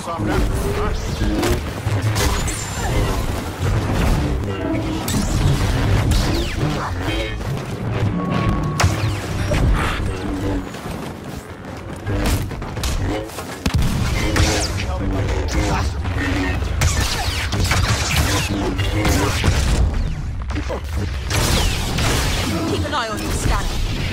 soft after, Keep an eye on your scanner.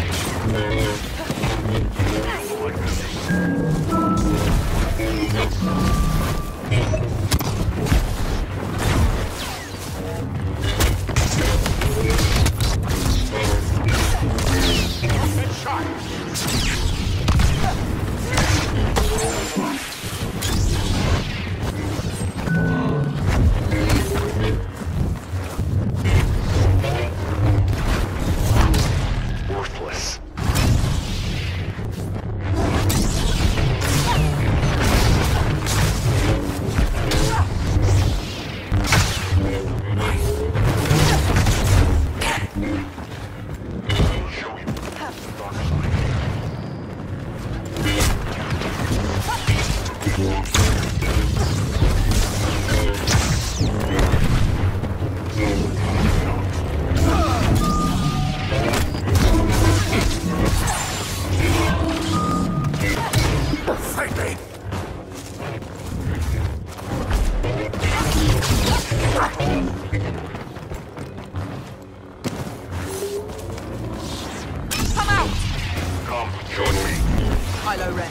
Kylo Ren.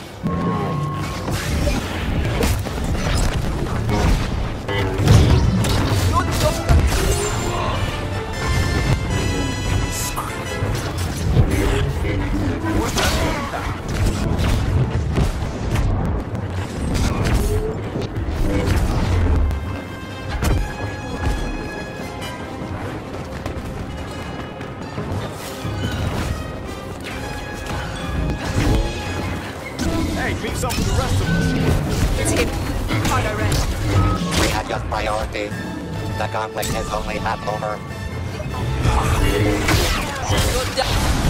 Your doctor. What's that? Mean something to the rest of us. It's him, Kylo Ren. We had just priority. The conflict is only half over. You're done.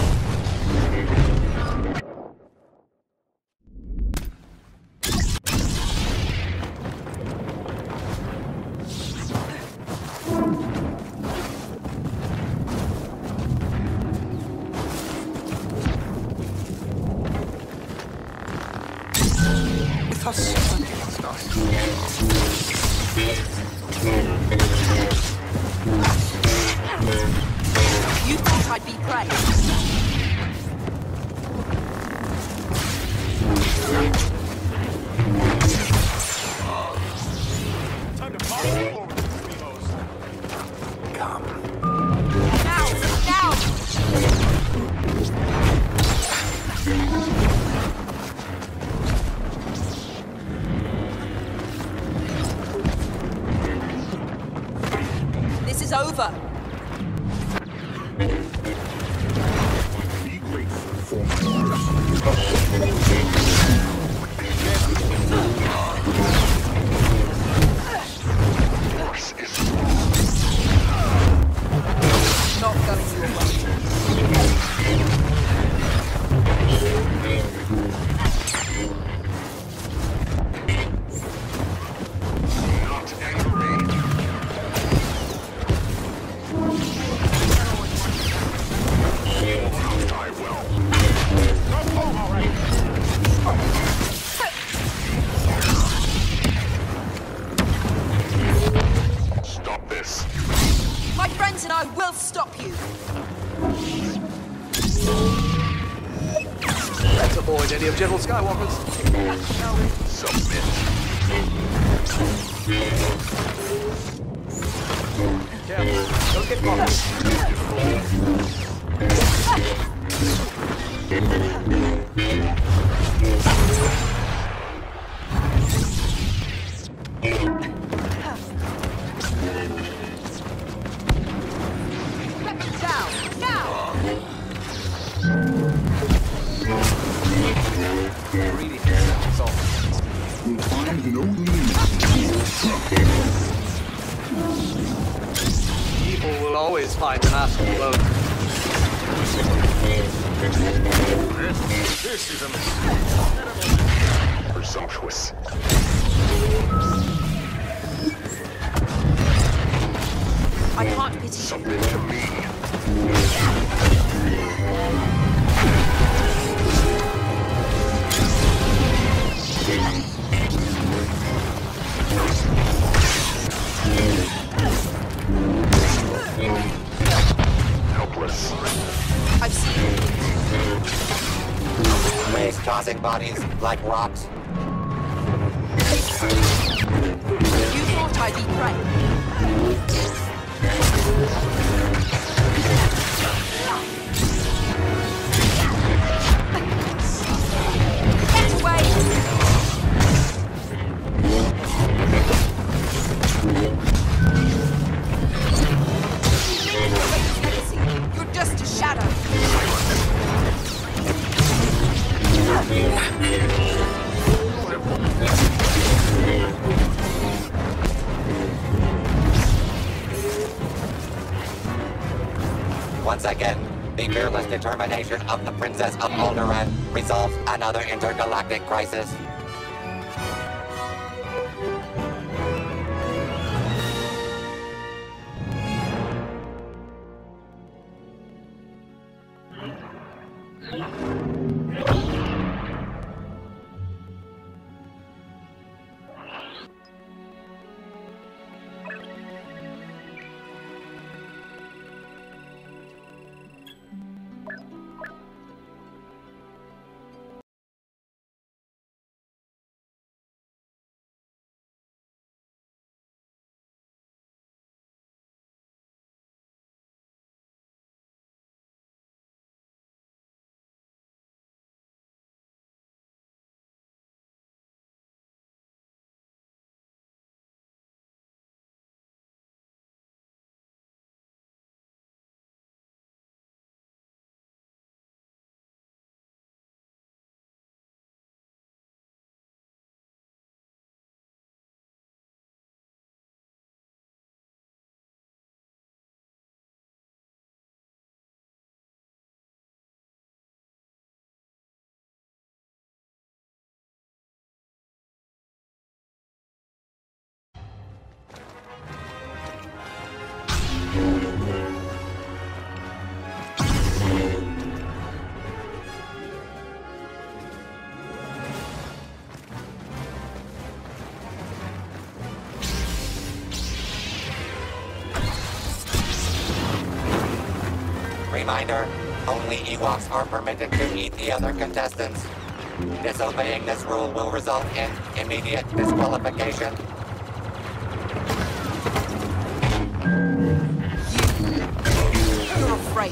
You thought I'd be prey. Time to march forward, Primos. Come. Now! Now! This is over. Be grateful for Not going your way. not angry. I will. Go home already. Stop this. My friends and I will stop you. Let's avoid any of General Skywalker's. Submit. Careful, don't get caught. Down! Now! Greedy. That's all. Will find no limit. People will always find an asshole alone. This is a mistake. Presumptuous. I can't pity you. Submit to me. Helpless. I've seen it. Waves tossing bodies like rocks. You thought I'd be prey. Get away! Legacy. You're just a shadow. Once again, the fearless determination of the Princess of Alderaan resolves another intergalactic crisis. Reminder, only Ewoks are permitted to eat the other contestants. Disobeying this rule will result in immediate disqualification. You're afraid.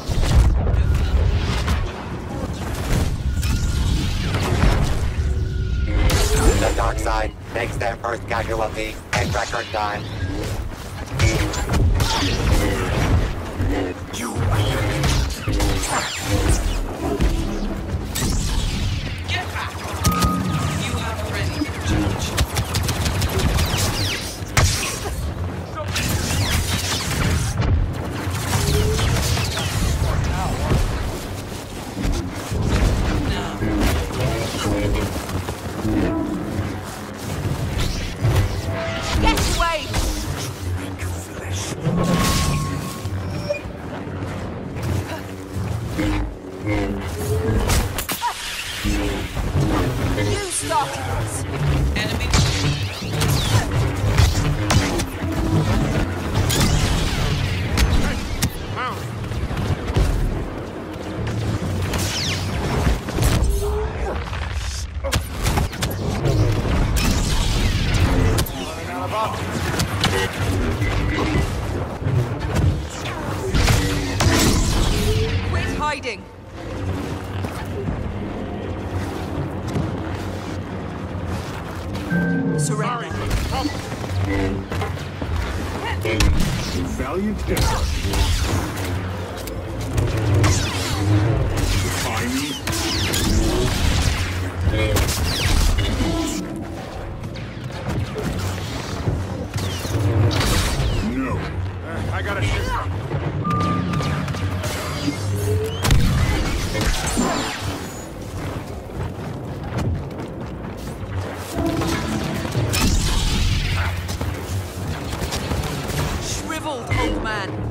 The dark side takes their first casualty in record time. Get back! You are ready to judge. Get away! You started this. Enemy. Quit hiding. Surrender. Valiant effort. Defy me. No. I gotta shoot. Shriveled, old man.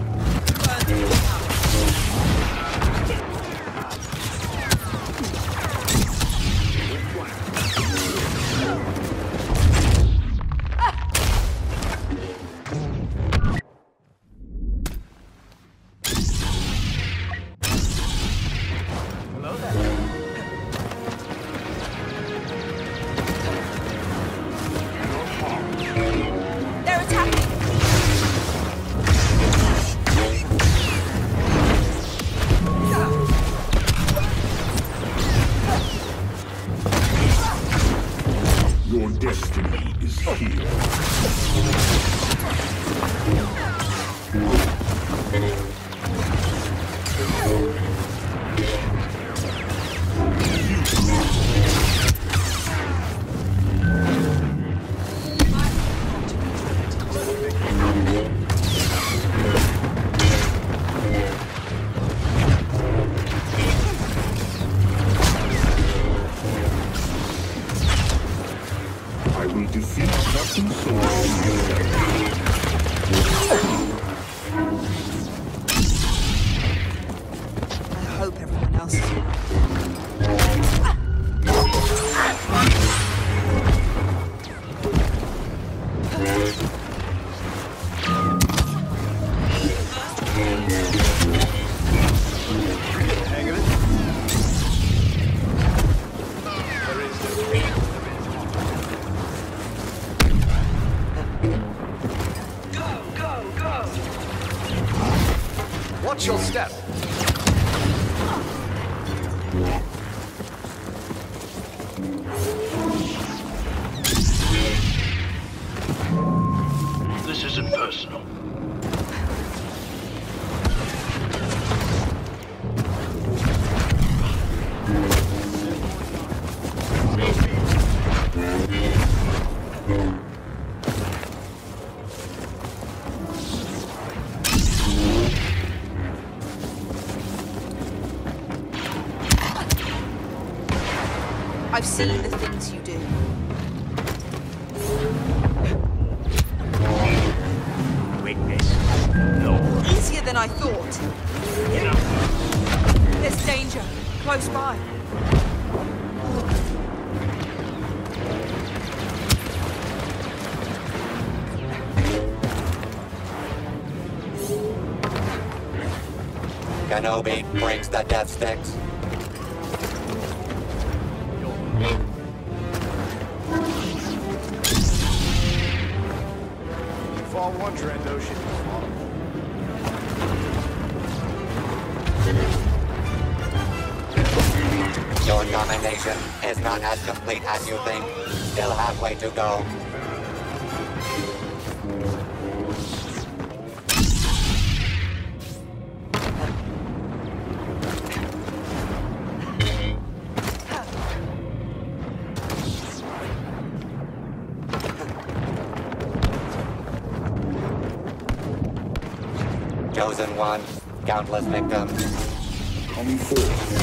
enemy is here. I will defeat Captain Sword. I hope everyone else is alright. Hang of it. Go! Watch your step. This isn't personal. I've seen the things you do. Weakness. No. Easier than I thought. There's danger close by. Kenobi brings the death sticks. Fall one, Trandoshan. Your domination is not as complete as you think. Still halfway to go. Chosen one, countless victims. Come forth.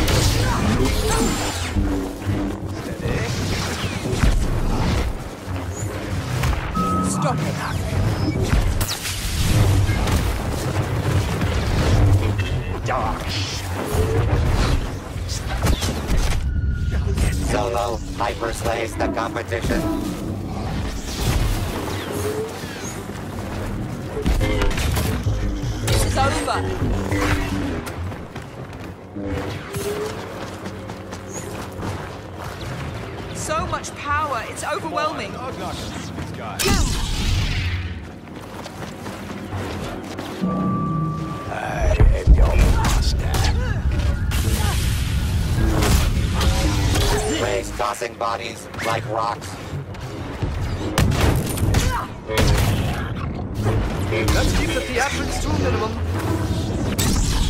Stop it. Solo hyperslays the competition. This is over. So much power, it's overwhelming. Rays tossing bodies like rocks. Let's keep the theatrics to a minimum.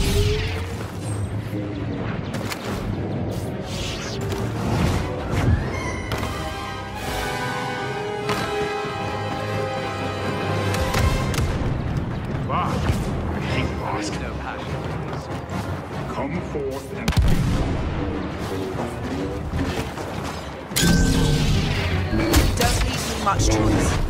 Wow. I hate lost. No passion. Come forth and Don't leave me much choice.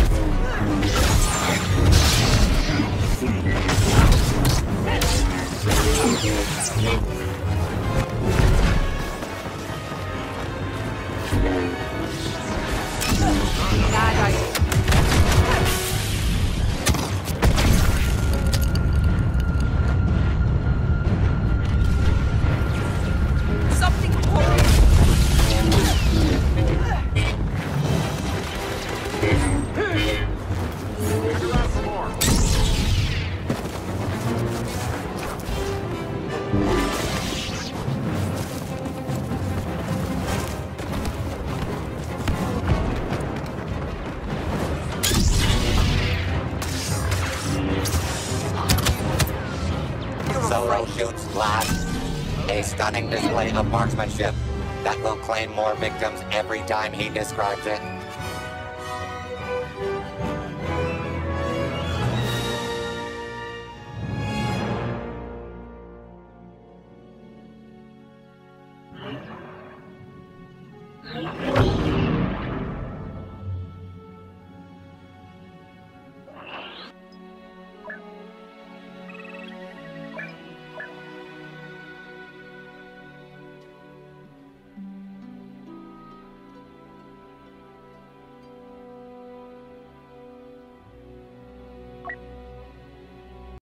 Bad idea. Something horrible. Stick around for more. solo shoots last. A stunning display of marksmanship that will claim more victims every time he describes it.